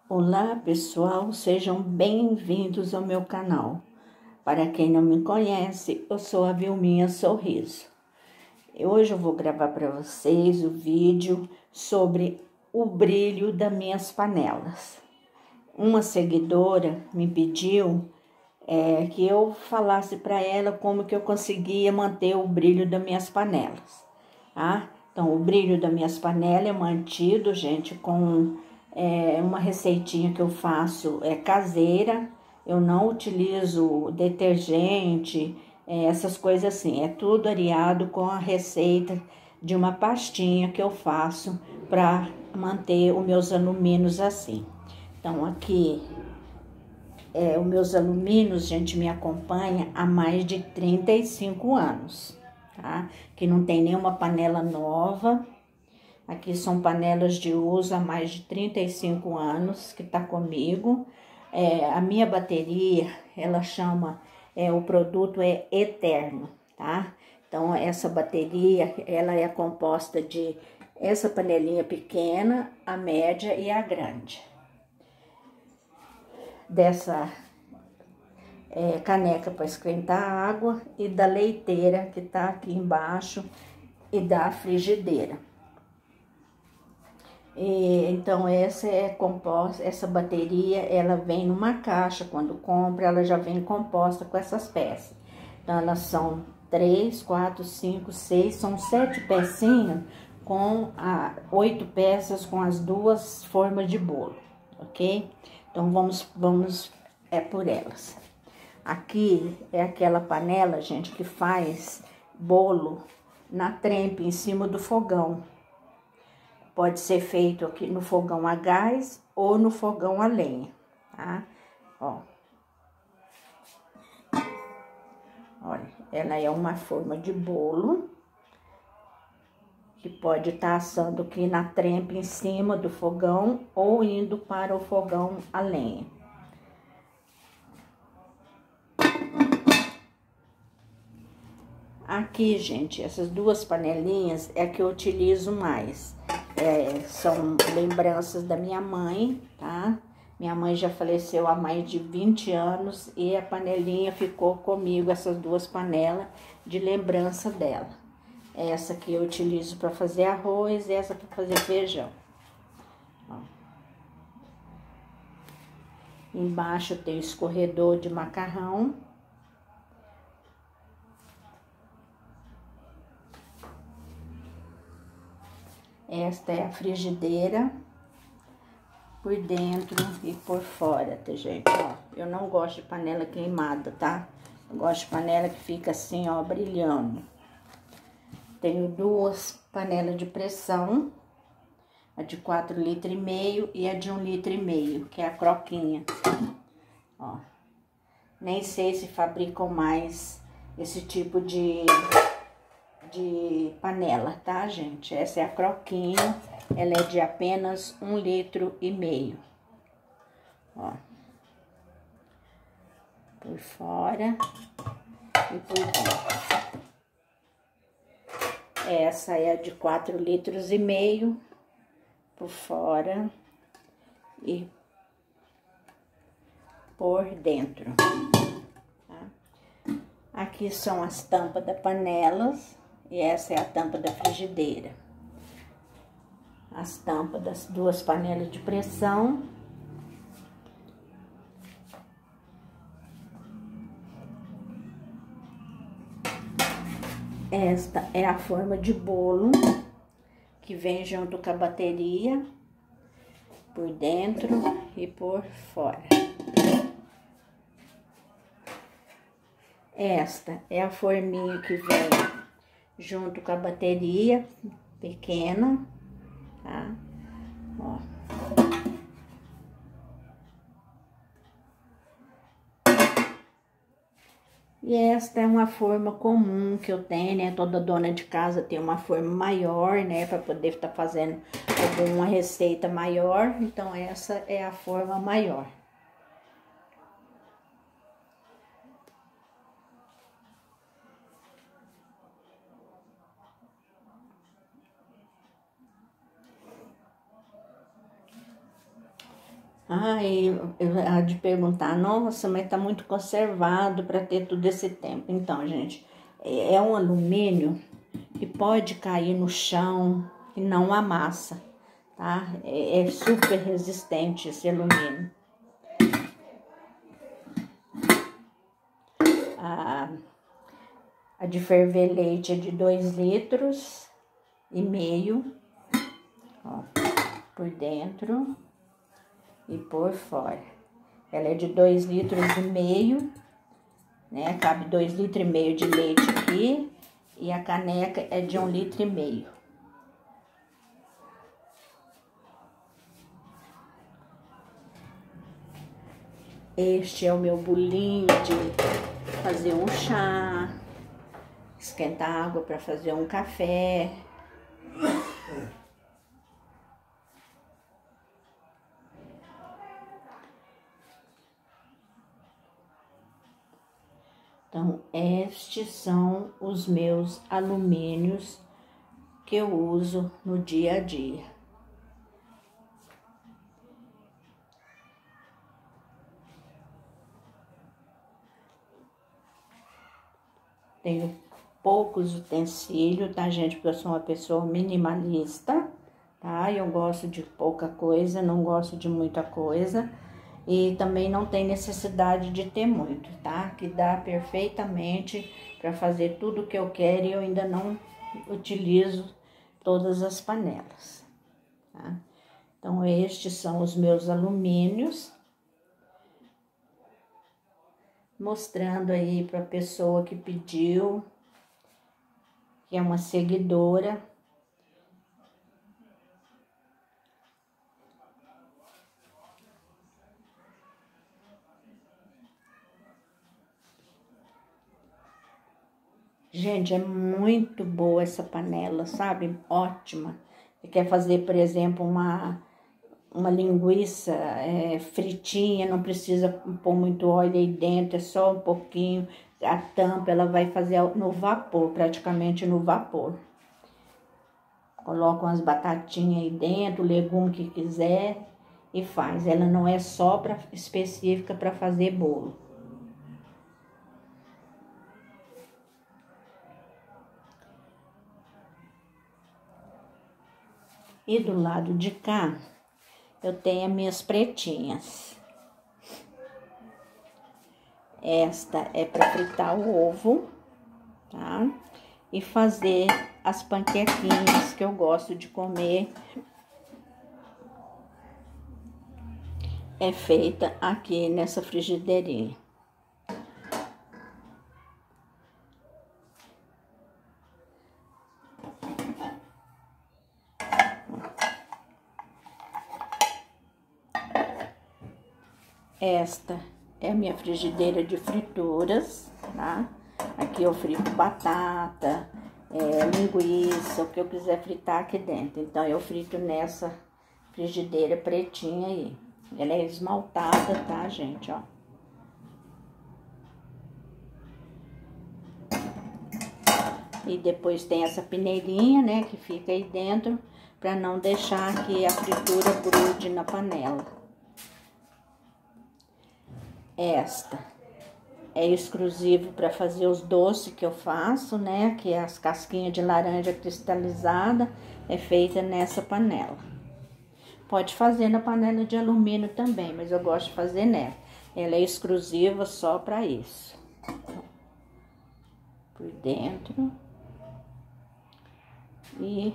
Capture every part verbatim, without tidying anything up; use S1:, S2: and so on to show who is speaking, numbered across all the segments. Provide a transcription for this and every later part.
S1: Olá pessoal, sejam bem-vindos ao meu canal. Para quem não me conhece, eu sou a Vilminha Sorriso. E hoje eu vou gravar para vocês o vídeo sobre o brilho das minhas panelas. Uma seguidora me pediu é, que eu falasse para ela como que eu conseguia manter o brilho das minhas panelas, tá? Então, o brilho das minhas panelas é mantido, gente, com é, uma receitinha que eu faço é caseira. Eu não utilizo detergente, é, essas coisas assim. É tudo areado com a receita de uma pastinha que eu faço para manter os meus alumínios assim. Então, aqui, é, os meus alumínios, gente, me acompanha há mais de trinta e cinco anos, tá? Que não tem nenhuma panela nova. Aqui são panelas de uso há mais de trinta e cinco anos que tá comigo. É, a minha bateria, ela chama, é, o produto é Eterno, tá? Então, essa bateria, ela é composta de essa panelinha pequena, a média e a grande. Dessa é, caneca para esquentar a água e da leiteira que tá aqui embaixo e da frigideira. E, então, essa é composta, essa bateria, ela vem numa caixa, quando compra, ela já vem composta com essas peças. Então, elas são três, quatro, cinco, seis, são sete pecinhas com a, oito peças com as duas formas de bolo, ok? Então, vamos, vamos é por elas. Aqui é aquela panela, gente, que faz bolo na trempe, em cima do fogão. Pode ser feito aqui no fogão a gás ou no fogão a lenha, tá? Ó. Olha, ela é uma forma de bolo que pode estar assando aqui na trempe em cima do fogão ou indo para o fogão a lenha. Aqui, gente, essas duas panelinhas é que eu utilizo mais. É, são lembranças da minha mãe, tá? Minha mãe já faleceu há mais de vinte anos e a panelinha ficou comigo, essas duas panelas, de lembrança dela. Essa que eu utilizo para fazer arroz e essa para fazer feijão. Ó. Embaixo tem o escorredor de macarrão. Esta é a frigideira, por dentro e por fora, tá, gente? Ó, eu não gosto de panela queimada, tá? Eu gosto de panela que fica assim, ó, brilhando. Tenho duas panelas de pressão, a de quatro litros e meio e a de um litro e meio, que é a croquinha. Ó, nem sei se fabricam mais esse tipo de... de panela, tá, gente? Essa é a croquinha, ela é de apenas um litro e meio. Ó, por fora e por dentro. Essa é a de quatro litros e meio, por fora e por dentro. Tá? Aqui são as tampas das panelas. E essa é a tampa da frigideira. As tampas das duas panelas de pressão. Esta é a forma de bolo, que vem junto com a bateria, por dentro e por fora. Esta é a forminha que vem junto com a bateria pequena, tá? Ó. E esta é uma forma comum que eu tenho, né? Toda dona de casa tem uma forma maior, né? Para poder estar fazendo alguma receita maior. Então, essa é a forma maior. Aí eu há de perguntar, nossa, mas tá muito conservado para ter todo esse tempo. Então, gente, é é um alumínio que pode cair no chão e não amassa, tá? É, é super resistente esse alumínio. A, a de ferver leite é de dois litros e meio, ó, por dentro e por fora. Ela é de dois litros e meio, né? Cabe dois litros e meio de leite aqui e a caneca é de um litro e meio. Este é o meu bolinho de fazer um chá, esquentar água para fazer um café. Então, estes são os meus alumínios que eu uso no dia a dia. Tenho poucos utensílios, tá, gente? Porque eu sou uma pessoa minimalista, tá? Eu gosto de pouca coisa, não gosto de muita coisa. E também não tem necessidade de ter muito, tá? Que dá perfeitamente para fazer tudo o que eu quero e eu ainda não utilizo todas as panelas, tá? Então, estes são os meus alumínios. Mostrando aí para a pessoa que pediu, que é uma seguidora. Gente, é muito boa essa panela, sabe? Ótima. Você quer fazer, por exemplo, uma, uma linguiça é, fritinha, não precisa pôr muito óleo aí dentro, é só um pouquinho. A tampa, ela vai fazer no vapor, praticamente no vapor. Coloca umas batatinhas aí dentro, o legume que quiser e faz. Ela não é só pra, específica para fazer bolo. E do lado de cá, eu tenho as minhas pretinhas. Esta é para fritar o ovo, tá? E fazer as panquequinhas que eu gosto de comer. É feita aqui nessa frigideirinha. Esta é a minha frigideira de frituras, tá? Aqui eu frito batata, é, linguiça, o que eu quiser fritar aqui dentro. Então, eu frito nessa frigideira pretinha aí. Ela é esmaltada, tá, gente, ó. E depois tem essa peneirinha, né, que fica aí dentro, pra não deixar que a fritura grude na panela. Esta é exclusivo para fazer os doces que eu faço, né? Que é as casquinhas de laranja cristalizada, é feita nessa panela. Pode fazer na panela de alumínio também, mas eu gosto de fazer nela. Ela é exclusiva só para isso. Por dentro. E...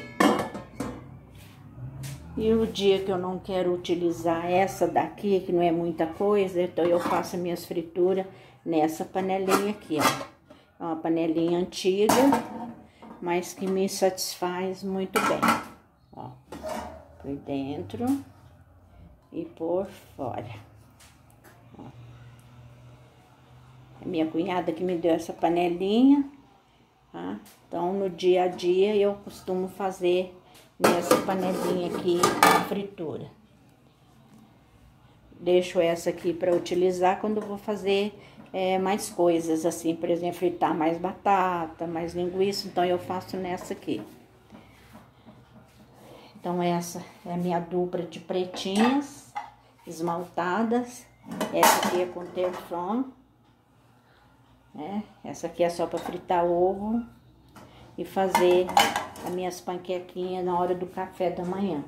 S1: E o dia que eu não quero utilizar essa daqui, que não é muita coisa, então eu faço minhas frituras nessa panelinha aqui, ó. É uma panelinha antiga, mas que me satisfaz muito bem, ó. Por dentro e por fora. Ó. É minha cunhada que me deu essa panelinha, tá? Então, no dia a dia, eu costumo fazer nessa panelinha aqui a fritura. Deixo essa aqui para utilizar quando eu vou fazer é, mais coisas, assim, por exemplo, fritar mais batata, mais linguiça, então eu faço nessa aqui. Então essa é a minha dupla de pretinhas, esmaltadas. Essa aqui é com Teflon, né? Essa aqui é só para fritar ovo e fazer as minhas panquequinhas na hora do café da manhã.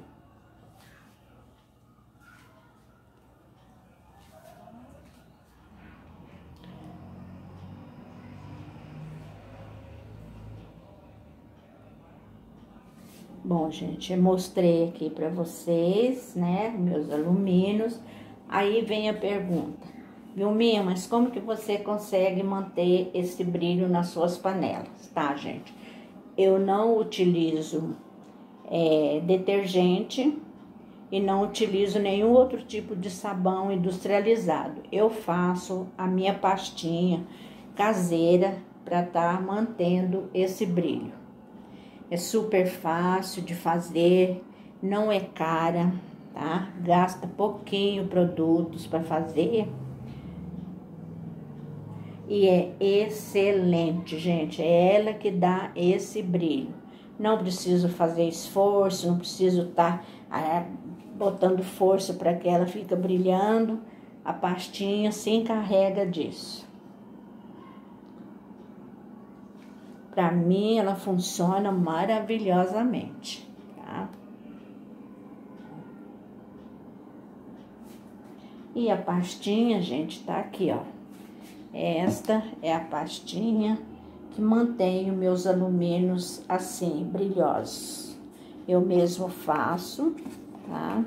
S1: Bom, gente, eu mostrei aqui para vocês, né, meus alumínios. Aí vem a pergunta: Vilminha, mas como que você consegue manter esse brilho nas suas panelas? Tá, gente? Eu não utilizo é, detergente e não utilizo nenhum outro tipo de sabão industrializado. Eu faço a minha pastinha caseira para estar tá mantendo esse brilho. É super fácil de fazer, não é cara, tá? Gasta pouquinho produtos para fazer. E é excelente, gente. É ela que dá esse brilho. Não preciso fazer esforço, não preciso estar tá, botando força para que ela fique brilhando. A pastinha se encarrega disso. Para mim, ela funciona maravilhosamente, tá? E a pastinha, gente, tá aqui, ó. Esta é a pastinha que mantém os meus alumínios assim, brilhosos. Eu mesmo faço, tá?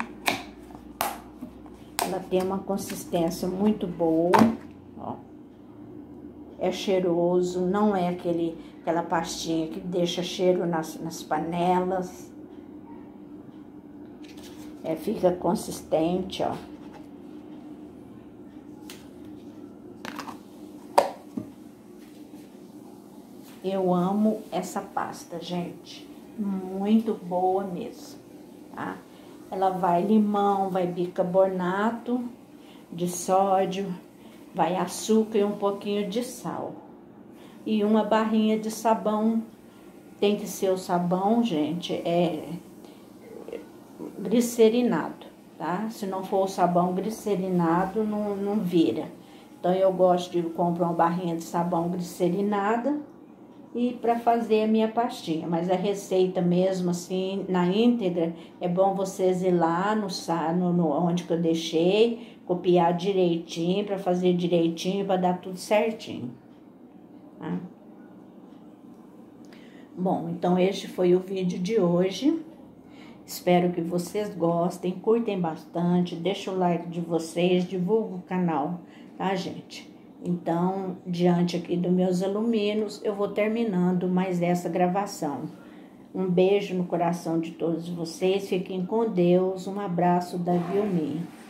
S1: Ela tem uma consistência muito boa, ó. É cheiroso, não é aquele, aquela pastinha que deixa cheiro nas, nas panelas. É, fica consistente, ó. Eu amo essa pasta, gente. Muito boa mesmo, tá? Ela vai limão, vai bicarbonato de sódio, vai açúcar e um pouquinho de sal. E uma barrinha de sabão. Tem que ser o sabão, gente, é glicerinado, tá? Se não for o sabão glicerinado, não, não vira. Então, eu gosto de comprar uma barrinha de sabão glicerinada e para fazer a minha pastinha. Mas a receita mesmo, assim, na íntegra, é bom vocês ir lá no, no, no onde que eu deixei, copiar direitinho, para fazer direitinho, para dar tudo certinho, tá? Bom, então este foi o vídeo de hoje. Espero que vocês gostem, curtem bastante, deixa o like de vocês, divulga o canal, tá, gente? Então, diante aqui dos meus alumínios, eu vou terminando mais essa gravação. Um beijo no coração de todos vocês, fiquem com Deus, um abraço da Vilminha.